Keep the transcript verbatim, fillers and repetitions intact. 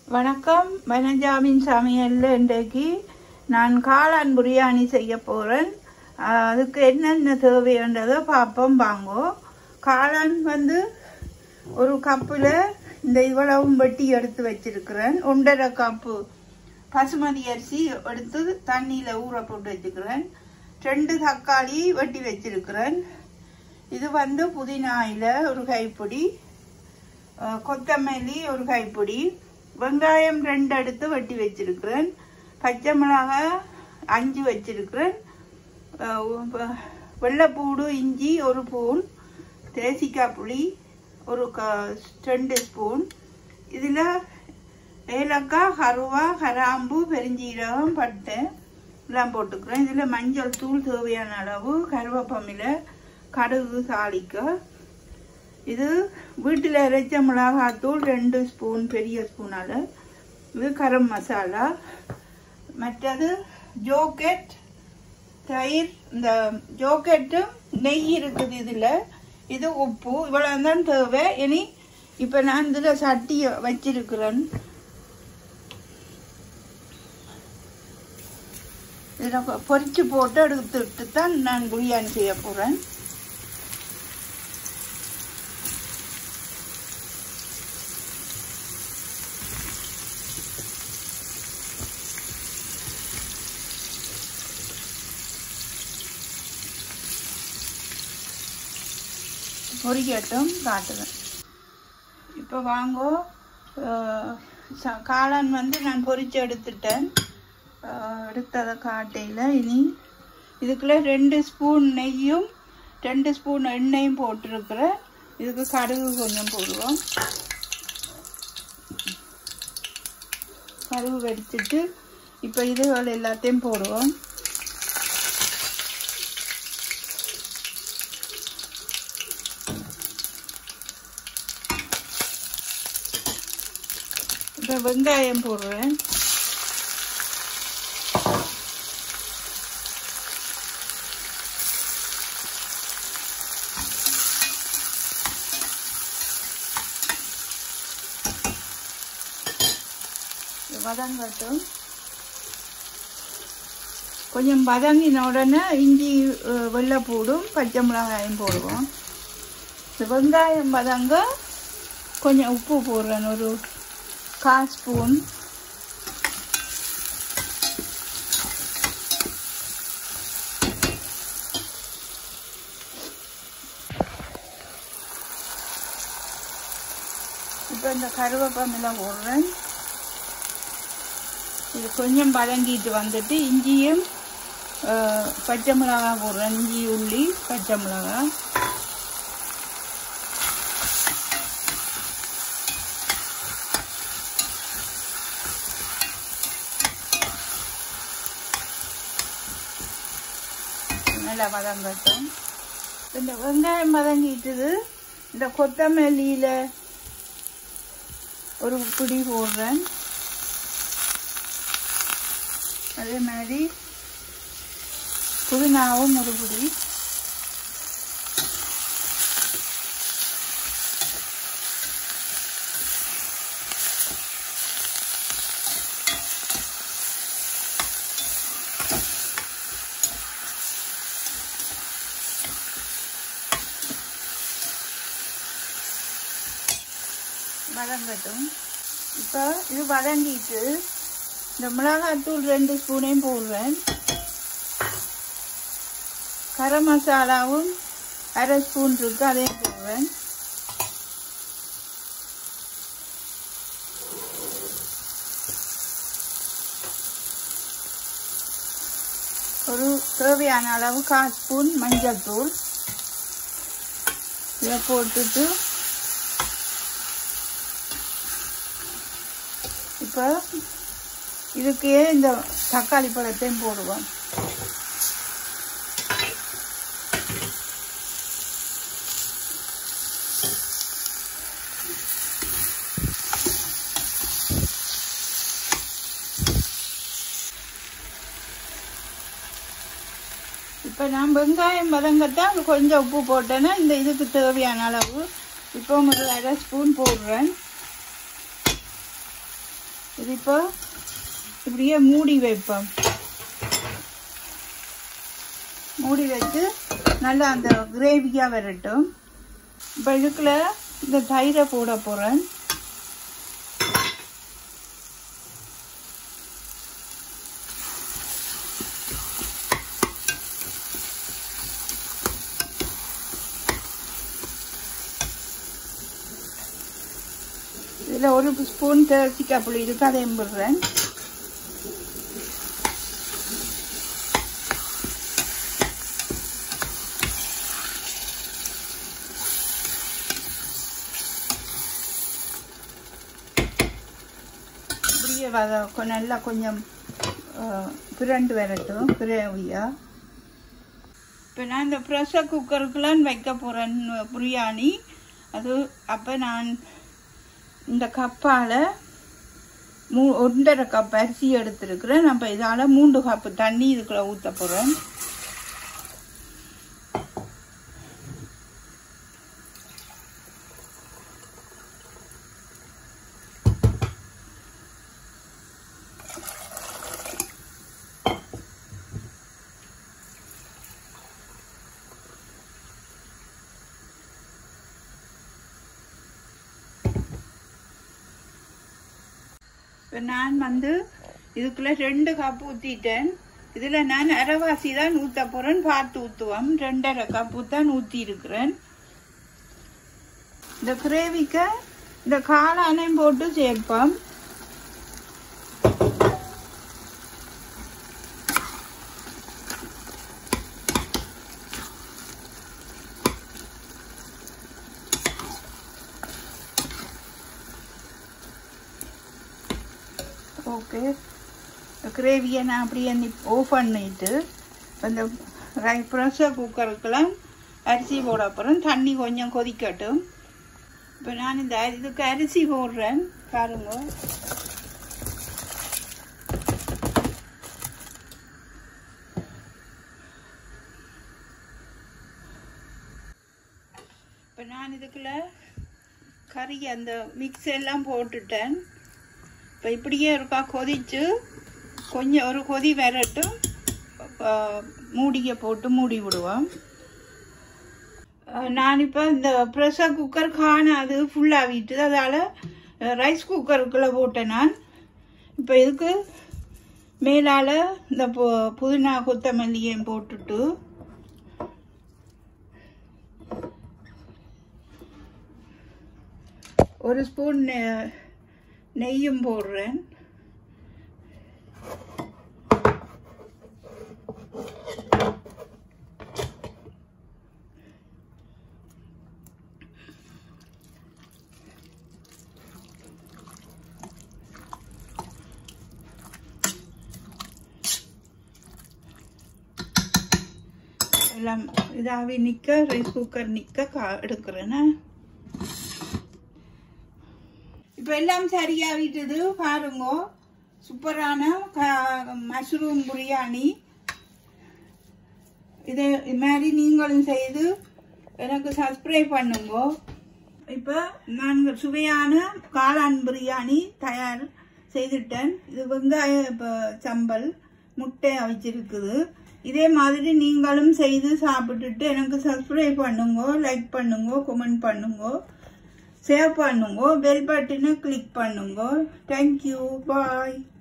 வணக்கம். வனஜாவின் சமையல்ல இன்றைக்கு நான் காளான் பிரியாணி செய்ய போறேன். அதுக்கு என்னென்ன தேவைன்றதை பார்ப்போம் வாங்கோ. காளான் வந்து ஒரு கப்பில் இந்த இவ்வளவும் வெட்டி எடுத்து வச்சிருக்கிறேன். ஒன்றரை கப்பு பசுமதி அரிசி எடுத்து தண்ணியில் ஊற போட்டு வச்சுக்கிறேன். ரெண்டு தக்காளி வெட்டி வச்சிருக்கிறேன். இது வந்து புதினாயில் ஒரு கைப்பிடி, கொத்தமல்லி ஒரு கைப்பிடி, வெங்காயம் ரெண்டு எடுத்து வெட்டி வச்சிருக்கிறேன். பச்சை மிளகாய் அஞ்சு வச்சிருக்கிறேன். வெள்ளைப்பூடு இஞ்சி ஒரு ஸ்பூன், தேசிக்காய் புளி ஒரு க ரெண்டு ஸ்பூன். இதில் ஏலக்காய், கருவா, கராம்பு, பெருஞ்சீரகம், பட்டை எல்லாம் போட்டுக்கிறேன். இதில் மஞ்சள் தூள் தேவையான அளவு, கருவேப்பமிலை, கடுகு தாளிக்க. இது வீட்டில் இறைச்ச மிளகாத்தூள் ரெண்டு ஸ்பூன், பெரிய ஸ்பூனால். இது கரம் மசாலா. மற்றது ஜோக்கெட் தயிர், இந்த ஜோக்கெட்டும் நெய் இருக்குது இதில். இது உப்பு, இவ்வளோ தான் தேவை. இனி இப்போ நான் இதில் சட்டியை வச்சிருக்கிறேன். இதில் பொரிச்சு போட்டு எடுத்துட்டு தான் நான் பிரியாணி செய்ய போகிறேன். பொரிக்கட்டும், காட்டுவேன். இப்போ வாங்கோ. காளான் வந்து நான் பொரிச்சு எடுத்துட்டேன். எடுத்ததை காட்டையில் இனி இதுக்குள்ளே ரெண்டு ஸ்பூன் நெய்யும் ரெண்டு ஸ்பூன் எண்ணெயும் போட்டிருக்கிறேன். இதுக்கு கடுகு கொஞ்சம் போடுவோம். கடுகு வெடிச்சிட்டு இப்போ இதுகள் எல்லாத்தையும் போடுவோம். இப்போ வெங்காயம் போடுறேன். வதங்கட்டும். கொஞ்சம் வதங்கின உடனே இஞ்சி, வெள்ளைப்பூடும், பச்சை மிளகாயும் போடுவோம். இந்த வெங்காயம் வதங்க கொஞ்சம் உப்பு போடுறேன், ஒரு கால் ஸ்பூன். இப்போ இந்த கருவேப்பிலை போடுறேன். இது கொஞ்சம் வதங்கிட்டு வந்துட்டு இஞ்சியும் பச்சை மிளகாய் போடுறேன். இஞ்சி, உள்ளி, பச்சை மிளகாய். நல்லா வதங்கட்டும். இந்த வெங்காயம் வதங்கிட்டுது. இந்த கொத்தமல்லியில் ஒரு பிடி போடுறேன். அதே மாதிரி புதினாவும் ஒரு பிடி. வதங்கட்டும். இப்போ இது வதங்கிட்டு இந்த மிளகாத்தூள் ரெண்டு ஸ்பூனையும் போடுவேன். கரம் மசாலாவும் அரை ஸ்பூன் இருக்கு, அதையும் போடுவேன். ஒரு தேவையான அளவு கால் ஸ்பூன் மஞ்சள் தூள் இதை போட்டுட்டு இப்போ இதுக்கே இந்த தக்காளி பழத்தையும் போடுவோம். இப்போ நான் வெங்காயம் வதங்கத்தான் கொஞ்சம் உப்பு போட்டேன்னா இந்த இதுக்கு தேவையான அளவு இப்போ ஒரு அரை ஸ்பூன் போடுறேன். இது இப்போ இப்படியே மூடி வைப்போம். மூடி வச்சு நல்லா அந்த கிரேவியாக வரட்டும். இப்போ இதுக்குள்ள இந்த தயிரை போட போகிறேன். இதில் ஒரு ஸ்பூன் தேர்ச்சிக்காய் புளி இருக்கு, அதையும் போடுறேன். இப்படியே நல்லா கொஞ்சம் பிரண்டு வரட்டும் கிரேவியா. இப்போ நான் இந்த ப்ரெஷர் குக்கருக்குலாம் வைக்க போகிறேன் பிரியாணி. அது அப்போ நான் இந்த கப்பால் மூ ஒன்றரை கப் அரிசி எடுத்துருக்குறேன். நம்ம இதால் மூன்று கப்பு தண்ணி இதுக்குள்ள ஊற்ற போகிறேன். இப்போ நான் வந்து இதுக்குள்ளே ரெண்டு கப் ஊற்றிட்டேன். இதில் நான் அரைவாசி தான் ஊற்ற போகிறேன். பார்த்து ஊற்றுவோம். ரெண்டரை கப்பு தான் ஊற்றி இருக்கிறேன். இந்த கிரேவிக்கு இந்த காளானையும் போட்டு சேர்ப்போம். ஓகே, கிரேவியை நான் அப்படியே ஆஃப் பண்ணிட்டு அந்த ப்ரெஷர் குக்கருக்கெல்லாம் அரிசி போட அப்புறம் தண்ணி கொஞ்சம் கொதிக்கட்டும். இப்போ நான் இந்த இதுக்கு அரிசி போடுறேன் பாருங்க. இப்போ நான் இதுக்குள்ள கறி அந்த மிக்ஸ் எல்லாம் போட்டுட்டேன். இப்போ இப்படியே இருக்கா கொதிச்சு கொஞ்சம் ஒரு கொதி வரட்டும். மூடியை போட்டு மூடி விடுவோம். நான் இப்போ இந்த ப்ரெஷர் குக்கர் காணாது ஃபுல்லாகிட்டு, அதால் ரைஸ் குக்கருக்குள்ளே போட்டேன் நான். இப்போ இதுக்கு மேலால் இந்த பு புதினா கொத்தமல்லியையும் போட்டுட்டு ஒரு ஸ்பூன் நெய்யும் போடுறேன். எல்லாம் இதாகவே நிற்க ரைஸ் குக்கர் நிற்க கா எடுக்கிறேன்னா. இப்போ எல்லாம் சரியாகிட்டது பாருங்க. சூப்பரான மஷ்ரூம் பிரியாணி. இதை இது மாதிரி நீங்களும் செய்து எனக்கு சப்ஸ்கிரைப் பண்ணுங்க. இப்போ நான் சுவையான காளான் பிரியாணி தயார் செய்துட்டேன். இது வெங்காய இப்போ சம்பல் முட்டை அவிச்சிருக்குது. இதே மாதிரி நீங்களும் செய்து சாப்பிட்டுட்டு எனக்கு சப்ஸ்கிரைப் பண்ணுங்க, லைக் பண்ணுங்க, கமெண்ட் பண்ணுங்க, சேவ் பண்ணுங்க, பெல் பட்டனை கிளிக் பண்ணுங்க. தேங்க்யூ, பாய்.